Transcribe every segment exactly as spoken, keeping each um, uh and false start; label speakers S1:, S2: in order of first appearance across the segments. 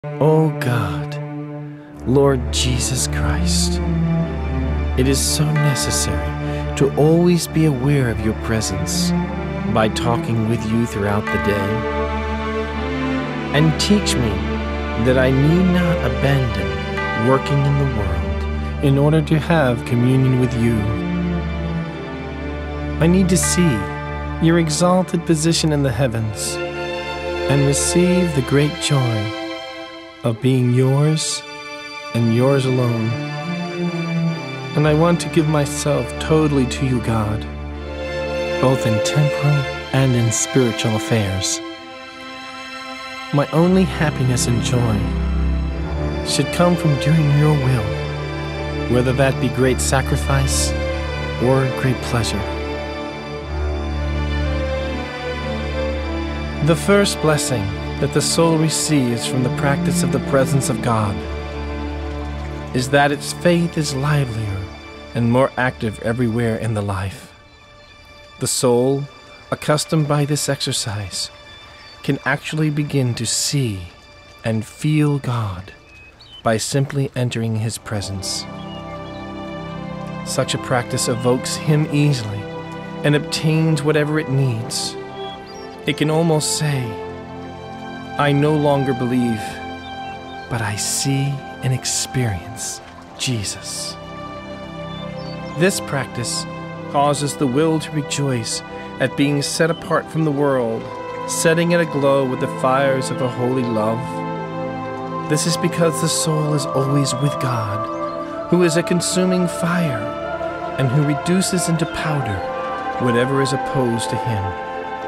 S1: O God, Lord Jesus Christ, it is so necessary to always be aware of your presence by talking with you throughout the day. And teach me that I need not abandon working in the world in order to have communion with you. I need to see your exalted position in the heavens and receive the great joy of being yours and yours alone. And I want to give myself totally to you, God, both in temporal and in spiritual affairs. My only happiness and joy should come from doing your will, whether that be great sacrifice or great pleasure. The first blessing that the soul receives from the practice of the presence of God is that its faith is livelier and more active everywhere in the life. The soul, accustomed by this exercise, can actually begin to see and feel God by simply entering His presence. Such a practice evokes Him easily and obtains whatever it needs. It can almost say, I no longer believe, but I see and experience Jesus. This practice causes the will to rejoice at being set apart from the world, setting it aglow with the fires of a holy love. This is because the soul is always with God, who is a consuming fire and who reduces into powder whatever is opposed to Him.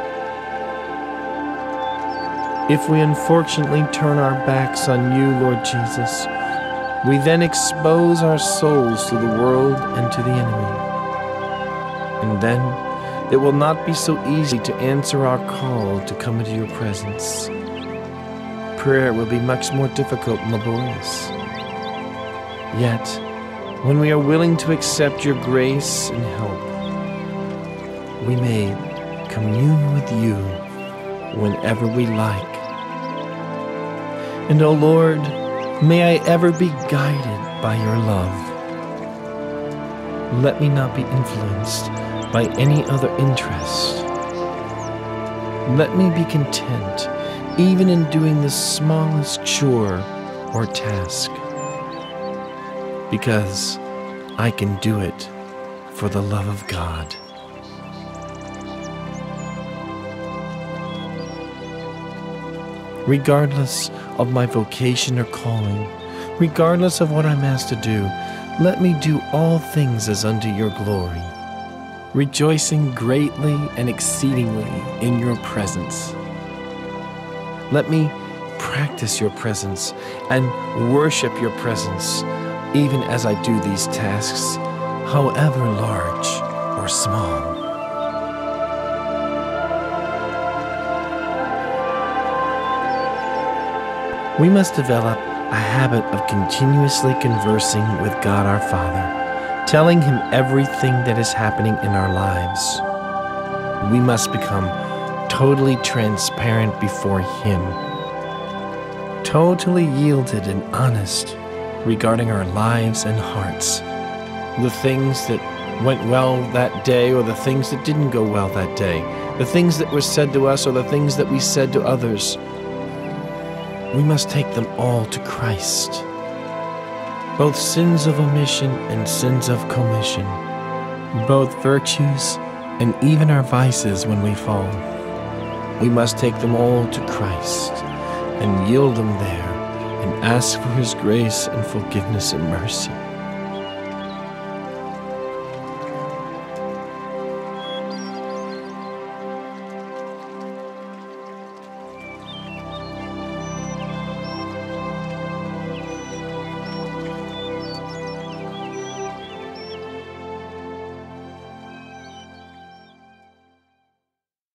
S1: If we unfortunately turn our backs on you, Lord Jesus, we then expose our souls to the world and to the enemy. And then it will not be so easy to answer our call to come into your presence. Prayer will be much more difficult and laborious. Yet, when we are willing to accept your grace and help, we may commune with you whenever we like. And, O Lord, may I ever be guided by your love. Let me not be influenced by any other interest. Let me be content even in doing the smallest chore or task, because I can do it for the love of God. Regardless of my vocation or calling, regardless of what I'm asked to do, let me do all things as unto your glory, rejoicing greatly and exceedingly in your presence. Let me practice your presence and worship your presence, even as I do these tasks, however large or small. We must develop a habit of continuously conversing with God our Father, telling Him everything that is happening in our lives. We must become totally transparent before Him, totally yielded and honest regarding our lives and hearts, the things that went well that day or the things that didn't go well that day, the things that were said to us or the things that we said to others. We must take them all to Christ, both sins of omission and sins of commission, both virtues and even our vices when we fall. We must take them all to Christ and yield them there and ask for His grace and forgiveness and mercy.